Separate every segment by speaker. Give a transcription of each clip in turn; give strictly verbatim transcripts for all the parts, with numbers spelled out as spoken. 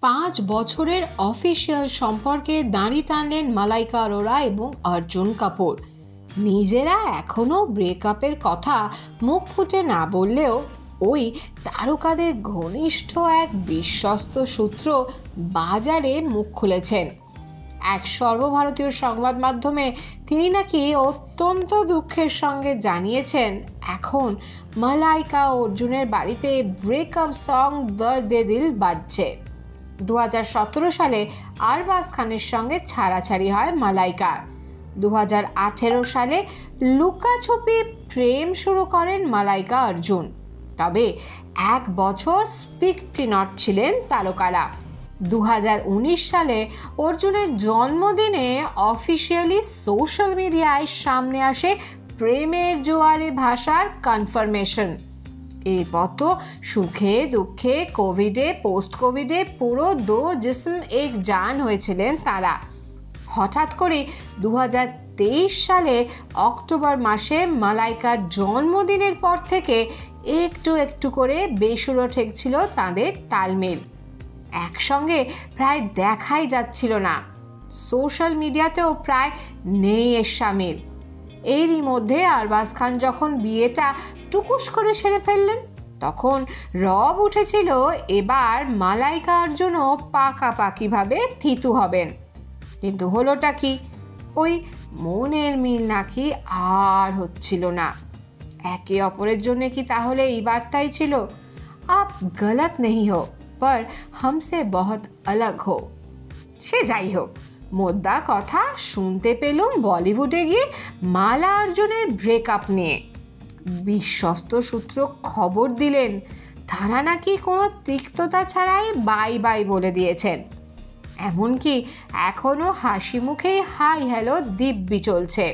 Speaker 1: পাঁচ বছরের অফিসিয়াল সম্পর্কে দাঁড়ি টানলেন মালাইকা অরোরা এবং অর্জুন কাপুর। নিজেরা এখনও ব্রেকআপের কথা মুখ ফুটে না বললেও ওই তারকাদের ঘনিষ্ঠ এক বিশ্বস্ত সূত্র বাজারে মুখ খুলেছেন। এক সর্বভারতীয় সংবাদ মাধ্যমে তিনি নাকি অত্যন্ত দুঃখের সঙ্গে জানিয়েছেন, এখন মালাইকা অর্জুনের বাড়িতে ব্রেকআপ সং দর্দ এ দিল বাজছে। দু হাজার সতেরো সালে আরবাজ খানের সঙ্গে ছাড়াছাড়ি হয় মালাইকার। দু হাজার আঠেরো সালে লুকাছুপি প্রেম শুরু করেন মালাইকা অর্জুন। তবে এক বছর স্পিক টি নট ছিলেন তারকারা। দু হাজার উনিশ সালে অর্জুনের জন্মদিনে অফিসিয়ালি সোশ্যাল মিডিয়ায় সামনে আসে প্রেমের জোয়ারে ভাসার কনফার্মেশন। এরপর তো সুখে দুঃখে কোভিডে পোস্ট কোভিডে পুরো দো জিসম এক জান হয়েছিলেন তারা। হঠাৎ করে দু হাজার তেইশ সালে অক্টোবর মাসে মালাইকার জন্মদিনের পর থেকে একটু একটু করে বেসুরো ঠেকছিল তাদের তালমেল। একসঙ্গে প্রায় দেখাই যাচ্ছিল না, সোশ্যাল মিডিয়াতেও প্রায় নেই এর সামিল। এরই মধ্যে আরবাজ খান যখন বিয়েটা টুকুস করে সেরে ফেললেন, তখন রব উঠেছিল এবার মালাইকা অর্জুনও পাকাপাকিভাবে থিতু হবেন। কিন্তু হলোটা কি, ওই মনের মিল নাকি আর হচ্ছিল না। একে অপরের জন্য কি তাহলে এই বার্তাই ছিল, আপ গলত নেই হো পর হামসে বহুত আলাগ হো। সে যাই হোক, মোদ্দা কথা শুনতে পেলুম বলিউডে গিয়ে মালা অর্জুনের ব্রেকআপ নিয়ে। বিশ্বস্ত সূত্র খবর দিলেন তারা নাকি কোনো তিক্ততা ছাড়াই বাই বাই বলে দিয়েছেন। এমনকি এখনও হাসি মুখেই হাই হ্যালো দিব্যি চলছে।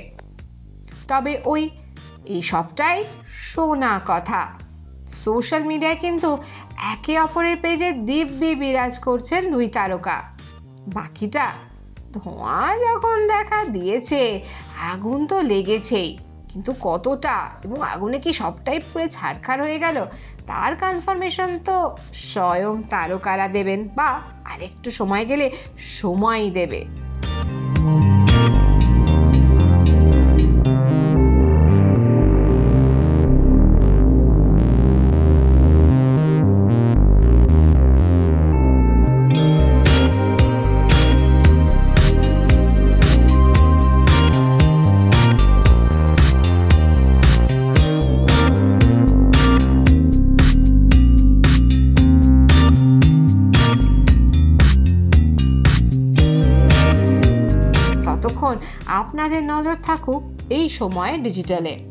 Speaker 1: তবে ওই এই সবটাই শোনা কথা। সোশ্যাল মিডিয়ায় কিন্তু একে অপরের পেজে দিব্যি বিরাজ করছেন দুই তারকা। বাকিটা ধোঁয়া যখন দেখা দিয়েছে, আগুন তো লেগেছেই, কিন্তু কতটা এবং আগুনে কি সবটাই পুরো ছারখার হয়ে গেল তার কনফার্মেশন তো স্বয়ং তারকারা দেবেন, বা আরেকটু সময় গেলে সময়ই দেবে। ততক্ষণ আপনাদের নজর থাকুক এই সময় ডিজিটালে।